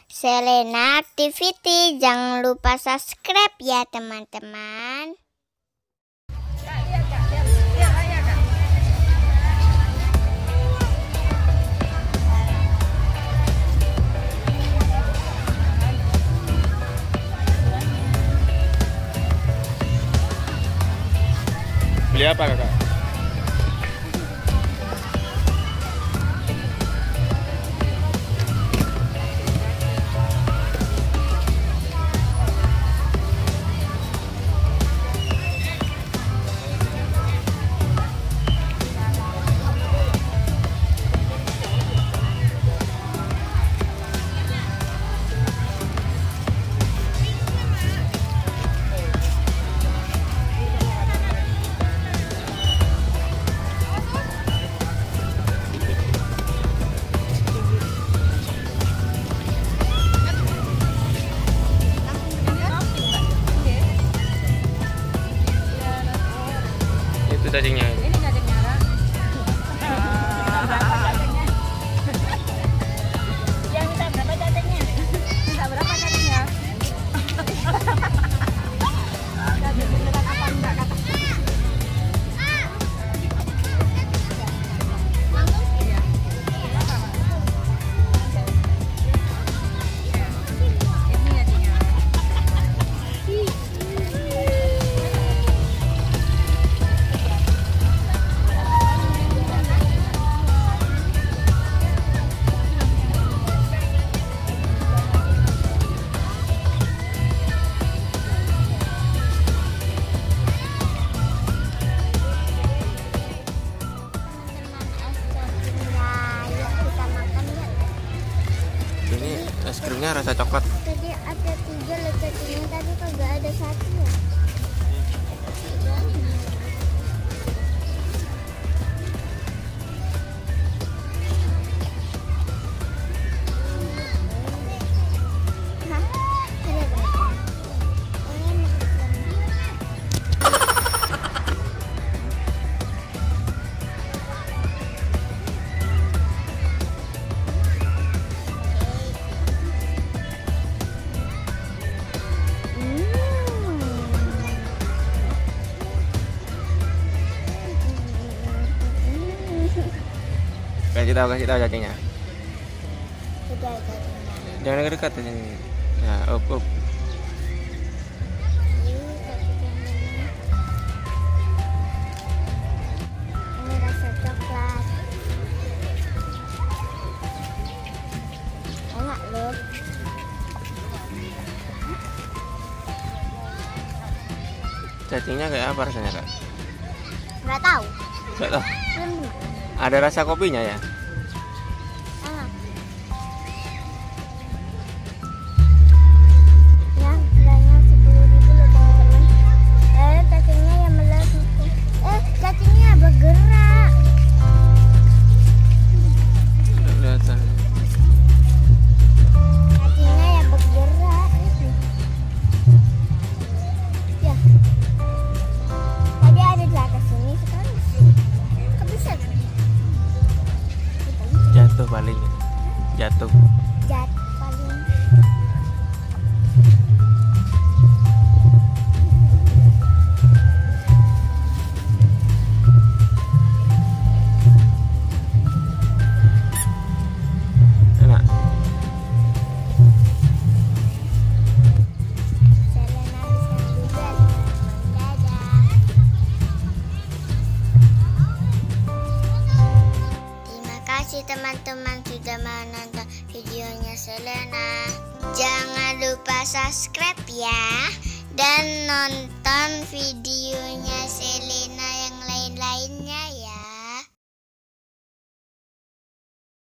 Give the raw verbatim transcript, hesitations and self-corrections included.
Selena Activity. Jangan lupa subscribe ya teman-teman. Beli apa kakak? Itu cacingnya. Ini cacingnya, Kak. Yang minta berapa cacingnya? Minta berapa cacingnya? Cacing beneran apa enggak kata? Ini es krimnya rasa coklat. Tadi ada tiga loh cacingnya, tadi kagak ada satu ya. Hah? Ada berapa? Oh, ini Kasih tahu, kasih tahu cacingnya. udah cacingnya. Jangan dekat di sini. Nah, up, up. Ini cacingnya. Ini rasa coklat. Enak loh. Cacingnya kayak apa rasanya kak? Nggak tahu. Gak tahu. Belum pernah. Ada rasa kopinya ya? Enak. Ya, harganya sepuluh ribu loh teman-teman. Eh, cacingnya yang meletus. Eh, cacingnya bergerak. Kelihatan. Cacingnya yang bergerak. Ya. Tadi ada di atas sini, sekarang kebisa. Jatuh paling. Jatuh. Jat paling. Enak. Selena bisa juga teman-teman. Dadah. Terima kasih teman-teman sudah menonton videonya Selena. Jangan lupa subscribe ya. Dan nonton videonya Selena yang lain-lainnya